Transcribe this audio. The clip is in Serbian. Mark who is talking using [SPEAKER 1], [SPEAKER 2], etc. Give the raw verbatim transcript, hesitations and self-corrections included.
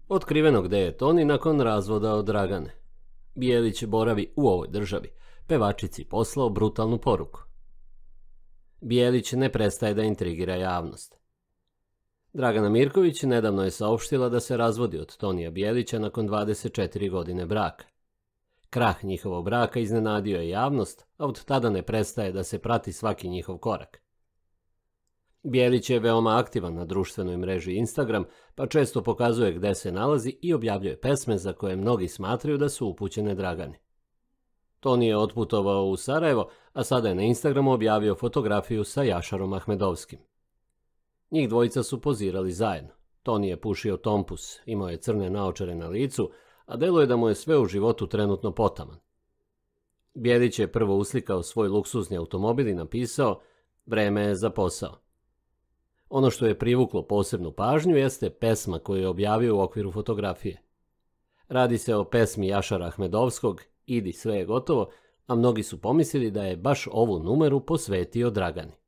[SPEAKER 1] Otkriveno gde je Toni nakon razvoda od Dragane. Bijelić boravi u ovoj državi. Pevačici poslao brutalnu poruku. Bijelić ne prestaje da intrigira javnost. Dragana Mirković nedavno je saopštila da se razvodi od Tonija Bijelića nakon dvadeset četiri godine braka. Krah njihovog braka iznenadio je javnost, a od tada ne prestaje da se prati svaki njihov korak. Bijelić je veoma aktivan na društvenoj mreži Instagram, pa često pokazuje gde se nalazi i objavljuje pesme za koje mnogi smatraju da su upućene Dragani. Toni je otputovao u Sarajevo, a sada je na Instagramu objavio fotografiju sa Jašarom Ahmedovskim. Njih dvojica su pozirali zajedno. Toni je pušio tompus, imao je crne naočare na licu, a deluje da mu je sve u životu trenutno potaman. Bijelić je prvo uslikao svoj luksuzni automobil i napisao: "Vreme je za posao." Ono što je privuklo posebnu pažnju jeste pesma koju je objavio u okviru fotografije. Radi se o pesmi Jašara Ahmedovskog "Idi, sve je gotovo", a mnogi su pomislili da je baš ovu numeru posvetio Dragani.